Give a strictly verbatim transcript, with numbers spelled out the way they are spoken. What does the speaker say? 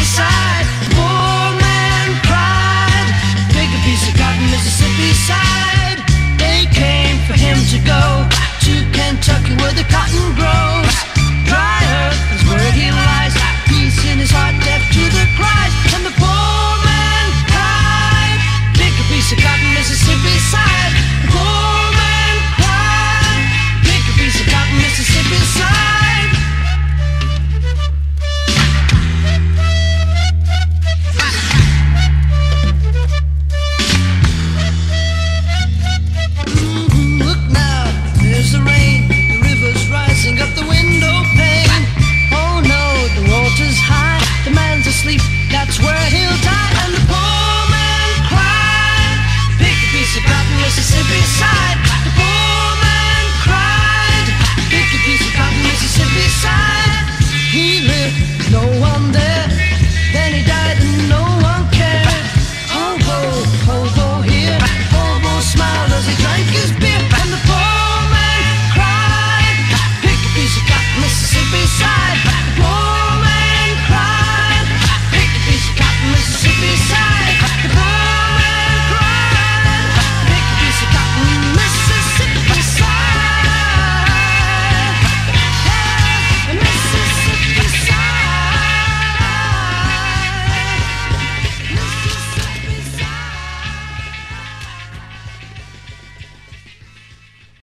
Mississippi side. The poor man cried, pick a piece of cotton, Mississippi side. They came for him to go to Kentucky where the cotton grows. Dry earth is where he lies, peace in his heart, deaf to the cries. And the poor man cried, pick a piece of cotton, Mississippi side. The poor man cried, pick a piece of cotton, Mississippi side. Mm-hmm, look now, there's the rain, the river's rising up the window pane. Oh no, the water's high, the man's asleep, that's where he'll die. And the poor man cried, pick a piece of cotton, Mississippi side. The poor man cried, pick a piece of cotton, Mississippi side. He lived, no one